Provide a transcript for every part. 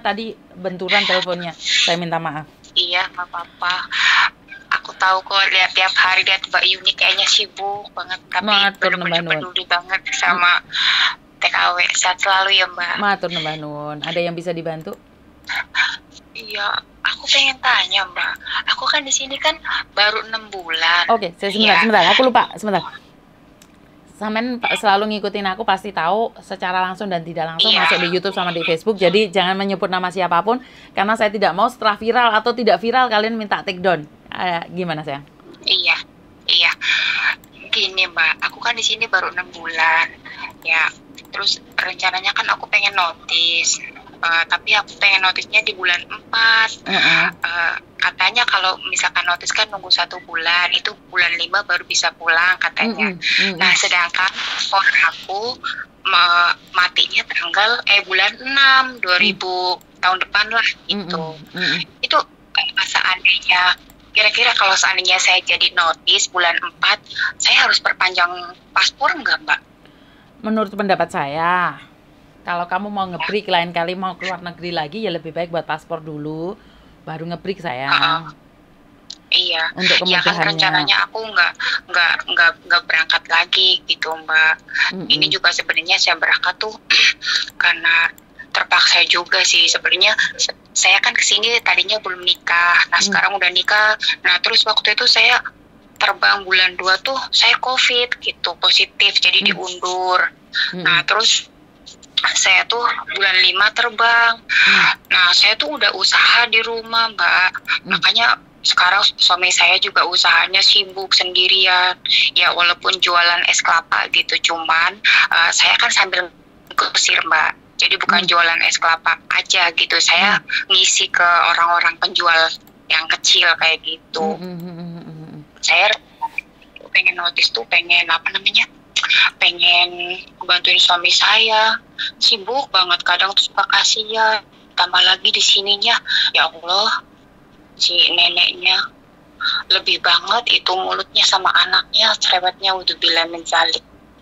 tadi benturan teleponnya. Saya minta maaf. Iya, nggak apa-apa. Aku tahu kok, lihat tiap hari lihat Mbak Yuni kayaknya sibuk banget, tapi Matur bener-bener nembah nuwun. peduli banget sama TKW. Sehat selalu ya Mbak. Matur nembah nuwun. Ada yang bisa dibantu? Iya, aku pengen tanya Mbak. Aku kan di sini kan baru 6 bulan. Oke, sebentar. Aku lupa, sebentar. Sampean selalu ngikutin aku, pasti tahu secara langsung dan tidak langsung masuk di YouTube sama di Facebook. Jadi jangan menyebut nama siapapun karena saya tidak mau setelah viral atau tidak viral kalian minta take down. Gimana sayang? Iya. Gini Mbak, aku kan di sini baru 6 bulan. Ya, terus rencananya kan aku pengen notis. Tapi aku pengen notisnya di bulan 4. Katanya kalau misalkan notis kan nunggu 1 bulan, itu bulan 5 baru bisa pulang katanya. Nah, sedangkan phone aku matinya bulan 6 2000 tahun depan lah gitu. Itu seandainya kira-kira kalau seandainya saya jadi notis bulan 4, saya harus perpanjang paspor enggak Mbak? Menurut pendapat saya, kalau kamu mau nge-break lain kali mau keluar negeri lagi, ya lebih baik buat paspor dulu, baru nge-break sayang. Iya. Untuk ya kan rencananya aku nggak berangkat lagi gitu Mbak. Ini juga sebenarnya saya berangkat tuh karena terpaksa juga sih sebenarnya. Saya kan kesini tadinya belum nikah, nah sekarang udah nikah. Nah terus waktu itu saya terbang bulan 2 tuh saya COVID gitu, positif, jadi diundur. Nah terus saya tuh bulan 5 terbang. Nah saya tuh udah usaha di rumah Mbak, makanya sekarang suami saya juga usahanya sibuk sendirian. Ya walaupun jualan es kelapa gitu, cuman saya kan sambil kusir Mbak, jadi bukan jualan es kelapa aja gitu, saya ngisi ke orang-orang penjual yang kecil kayak gitu. Saya pengen notis tuh, pengen bantuin suami saya, sibuk banget kadang tuh suka kasihan, tambah lagi di sininya ya Allah si neneknya lebih banget itu mulutnya sama anaknya, cerewetnya udzubillah min dzalik.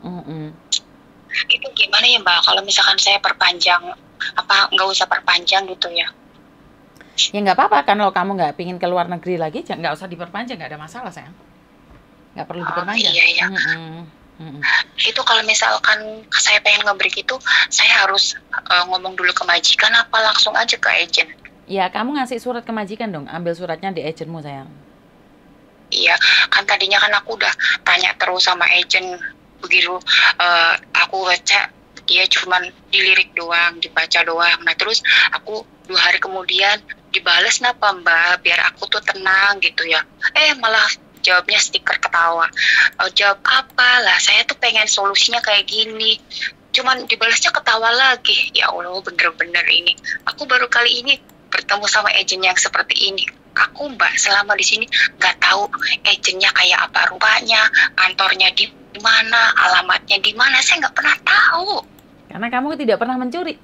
Itu gimana ya Mbak kalau misalkan saya perpanjang, apa nggak usah perpanjang gitu ya? Ya nggak apa-apa, kan kalau kamu nggak pingin ke luar negeri lagi, nggak usah diperpanjang, nggak ada masalah sayang, nggak perlu diperpanjang. Iya. Itu kalau misalkan saya pengen nge-break itu, saya harus ngomong dulu ke majikan apa langsung aja ke agent? Ya kamu ngasih surat ke majikan dong, ambil suratnya di agentmu sayang. Iya, kan tadinya kan aku udah tanya terus sama agent begitu, aku baca dia cuman dilirik doang, dibaca doang. Nah terus aku 2 hari kemudian dibales napa Mbak, biar aku tuh tenang gitu ya. Malah jawabnya stiker ketawa. Jawab apa lah, saya tuh pengen solusinya kayak gini, cuman dibalasnya ketawa lagi. Ya Allah, bener-bener ini aku baru kali ini bertemu sama agent yang seperti ini. Aku Mbak selama di sini nggak tahu agentnya kayak apa rupanya, kantornya di mana, alamatnya di mana, saya nggak pernah tahu. Karena kamu tidak pernah mencari.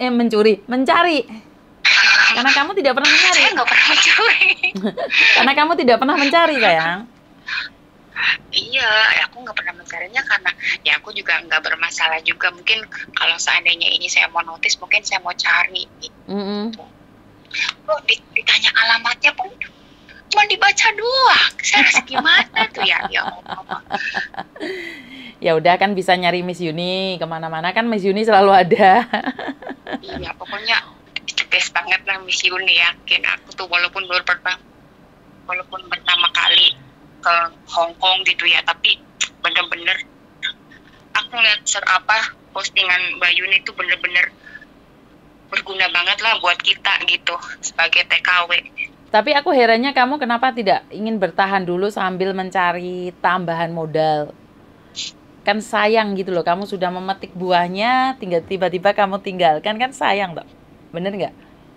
Karena kamu tidak pernah mencari. Saya nggak pernah mencuri. Karena kamu tidak pernah mencari sayang. Iya, aku nggak pernah mencarinya karena ya aku juga nggak bermasalah juga. Mungkin kalau seandainya ini saya mau notis, mungkin saya mau cari gitu. Kok ditanya alamatnya pun cuma dibaca doang. Saya harus gimana tuh ya Allah. Ya udah, kan bisa nyari Miss Yuni kemana-mana, kan Miss Yuni selalu ada. Iya, pokoknya the best banget lah Miss Yuni, yakin aku tuh walaupun pertama kali ke Hong Kong gitu ya, tapi bener-bener aku ngeliat postingan Mbak Yuni tuh bener-bener berguna banget lah buat kita gitu sebagai TKW. Tapi aku herannya kamu kenapa tidak ingin bertahan dulu sambil mencari tambahan modal. Kan sayang gitu loh, kamu sudah memetik buahnya, tinggal tiba-tiba kamu tinggalkan, kan sayang toh. Bener nggak?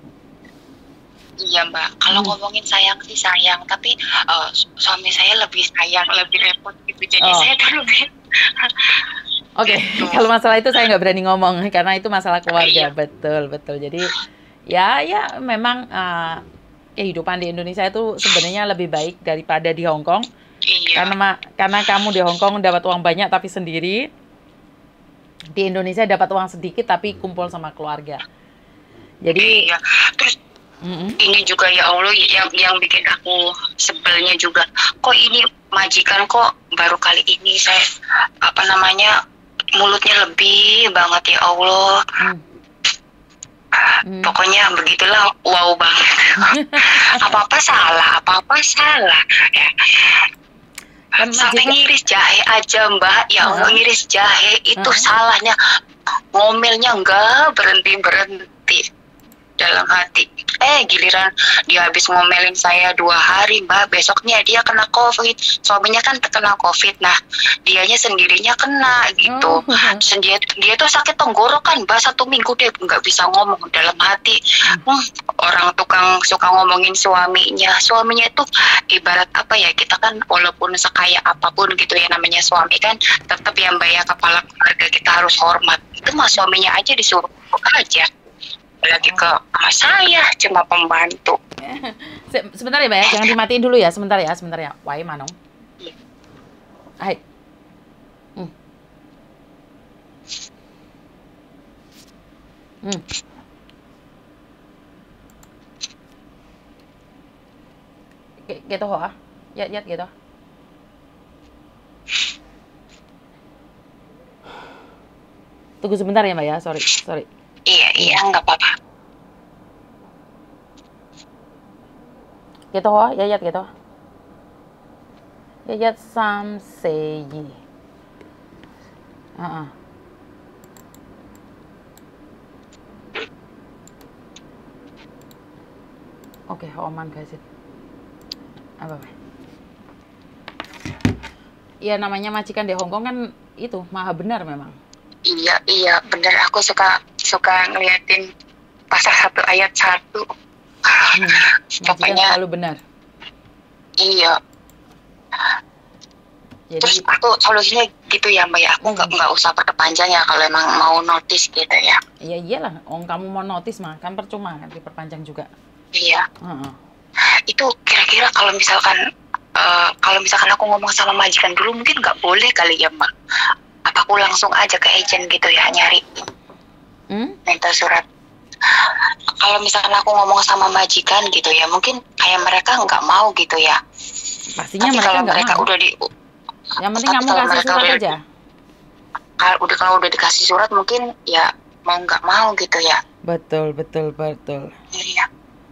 Iya Mbak, kalau ngomongin sayang sih sayang, tapi suami saya lebih sayang, lebih repot gitu, jadi saya tuh lebih Oke, kalau masalah itu saya nggak berani ngomong karena itu masalah keluarga. Betul. Jadi ya memang kehidupan di Indonesia itu sebenarnya lebih baik daripada di Hong Kong. Iya. Karena kamu di Hong Kong dapat uang banyak tapi sendiri. Di Indonesia dapat uang sedikit tapi kumpul sama keluarga. Jadi Iya. Terus ini juga ya Allah yang bikin aku sebelnya juga, kok ini majikan kok baru kali ini saya apa namanya mulutnya lebih banget ya Allah. Pokoknya begitulah, wow banget. Apa-apa salah ya. kan Sampai majikan, ngiris jahe aja Mbak, ya Allah, ngiris jahe itu salahnya, ngomelnya enggak berhenti dalam hati. Giliran dia habis ngomelin saya 2 hari Mbak, besoknya dia kena COVID. Suaminya kan terkena COVID, nah dianya sendirinya kena gitu. Dia tuh sakit tenggorokan Mbak, 1 minggu dia nggak bisa ngomong. Dalam hati, orang tukang suka ngomongin suaminya itu ibarat apa ya, kita kan walaupun sekaya apapun gitu ya, namanya suami kan tetap ya Mbak ya, kepala keluarga kita harus hormat. Itu mah suaminya aja disuruh aja, lagi ke sama saya cuma pembantu. Sebentar ya Mbak ya, jangan dimatiin dulu ya, sebentar ya. Wai manong. Hai. Gitu hả? Dạ gitu. Tunggu sebentar ya Mbak ya, sorry. Iya, nggak apa-apa. Gitu hả? Dạ gitu. Dạ sam se yi. Oke, oman guys. Apa? Iya, namanya majikan di Hongkong kan itu maha benar memang. Iya benar, aku suka ngeliatin pasal 1 ayat 1. Pokoknya selalu benar. Iya. Jadi, terus aku solusinya gitu ya Mbak ya, aku nggak usah perpanjang ya kalau emang mau notice gitu ya. Iya iyalah, kamu mau notice mah kan percuma kan diperpanjang juga. Iya. Itu kira-kira kalau misalkan aku ngomong sama majikan dulu mungkin nggak boleh kali ya Mbak? Apa aku langsung aja ke agent gitu ya, nyari minta surat? Kalau misalkan aku ngomong sama majikan gitu ya, mungkin kayak mereka nggak mau gitu ya. Pastinya tapi mereka nggak mau. Yang penting kamu kasih surat aja. Kalau udah dikasih surat mungkin ya mau nggak mau gitu ya. Betul. Iya.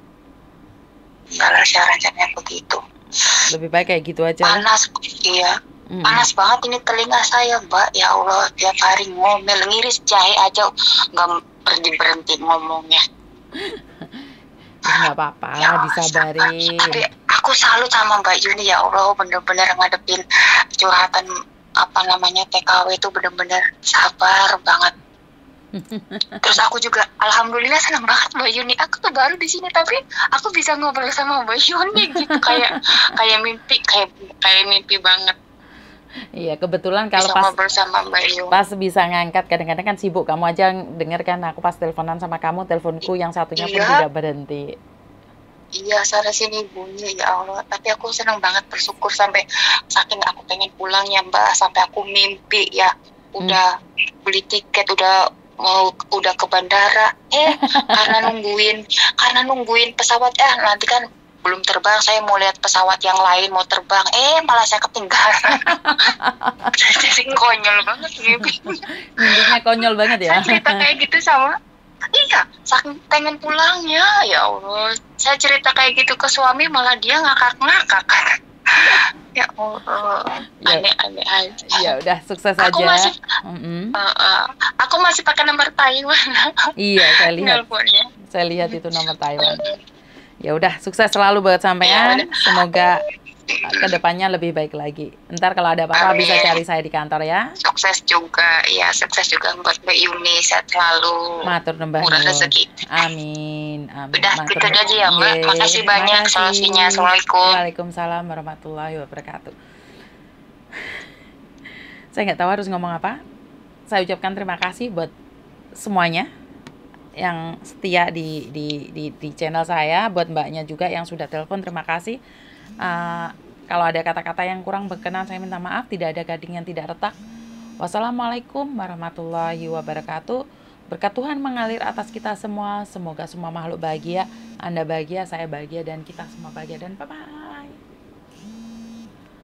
Iyalah syaratnya begitu. Lebih baik kayak gitu aja. Panas, iya. Panas banget ini telinga saya Mbak, ya Allah, tiap hari ngomel, ngiris jahe aja nggak berhenti ngomongnya. Nggak apa-apa, ya, disabarin. Tapi aku salut sama Mbak Yuni, ya Allah, bener-bener ngadepin curhatan apa namanya TKW itu bener-bener sabar banget. Terus aku juga alhamdulillah senang banget Mbak Yuni. Aku tuh baru di sini tapi aku bisa ngobrol sama Mbak Yuni gitu, kayak mimpi banget. Iya, kebetulan kalau pas bisa ngangkat, kadang-kadang kan sibuk, kamu aja denger kan aku pas teleponan sama kamu, teleponku yang satunya pun tidak berhenti. Iya, sana sini bunyi, ya Allah. Tapi aku senang banget, bersyukur sampai saking aku pengen pulang ya Mbak, sampai aku mimpi ya, udah beli tiket, udah ke bandara, karena nungguin pesawat, nanti kan belum terbang, saya mau lihat pesawat yang lain mau terbang, malah saya ketinggalan. Jadi konyol banget mimpinya konyol banget ya. Saya cerita kayak gitu sama, saking pengen pulangnya, ya Allah, saya cerita kayak gitu ke suami malah dia ngakak-ngakak. Ya Allah, aneh-aneh aja. Ya udah, sukses aja. Aku masih pakai nomor Taiwan. Iya, saya lihat itu nomor Taiwan. Ya udah, sukses selalu buat sampean. Semoga kedepannya lebih baik lagi. Ntar kalau ada apa-apa bisa cari saya di kantor ya. Sukses juga buat Mbak Yuni, sehat selalu. Matur numbah murah rezeki. Amin. Udah, gitu aja ya Mbak. Makasih banyak solusinya. Assalamualaikum. Waalaikumsalam warahmatullahi wabarakatuh. Saya nggak tahu harus ngomong apa. Saya ucapkan terima kasih buat semuanya yang setia di channel saya, buat mbaknya juga yang sudah telepon, terima kasih. Kalau ada kata-kata yang kurang berkenan saya minta maaf, tidak ada gading yang tidak retak. Wassalamualaikum warahmatullahi wabarakatuh. Berkat Tuhan mengalir atas kita semua. Semoga semua makhluk bahagia. Anda bahagia, saya bahagia, dan kita semua bahagia. Dan bye-bye.